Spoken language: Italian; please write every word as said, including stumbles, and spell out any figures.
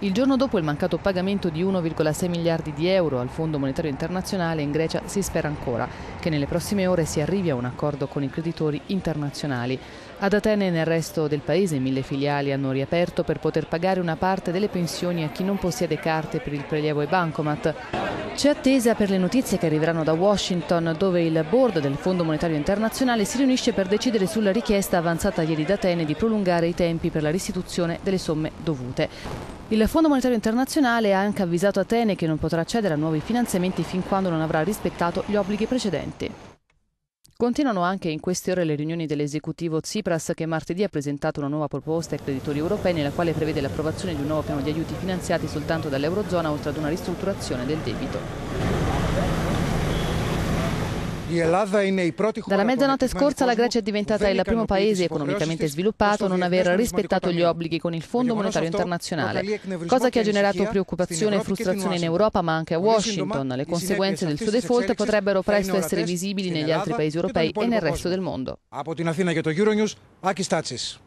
Il giorno dopo il mancato pagamento di uno virgola sei miliardi di euro al Fondo Monetario Internazionale, in Grecia si spera ancora che nelle prossime ore si arrivi a un accordo con i creditori internazionali. Ad Atene e nel resto del paese mille filiali hanno riaperto per poter pagare una parte delle pensioni a chi non possiede carte per il prelievo e bancomat. C'è attesa per le notizie che arriveranno da Washington, dove il board del Fondo Monetario Internazionale si riunisce per decidere sulla richiesta avanzata ieri da Atene di prolungare i tempi per la restituzione delle somme dovute. Il Fondo Monetario Internazionale ha anche avvisato Atene che non potrà accedere a nuovi finanziamenti fin quando non avrà rispettato gli obblighi precedenti. Continuano anche in queste ore le riunioni dell'esecutivo Tsipras, che martedì ha presentato una nuova proposta ai creditori europei nella quale prevede l'approvazione di un nuovo piano di aiuti finanziati soltanto dall'Eurozona, oltre ad una ristrutturazione del debito. Dalla mezzanotte scorsa la Grecia è diventata il primo paese economicamente sviluppato a non aver rispettato gli obblighi con il Fondo Monetario Internazionale, cosa che ha generato preoccupazione e frustrazione in Europa ma anche a Washington. Le conseguenze del suo default potrebbero presto essere visibili negli altri paesi europei e nel resto del mondo.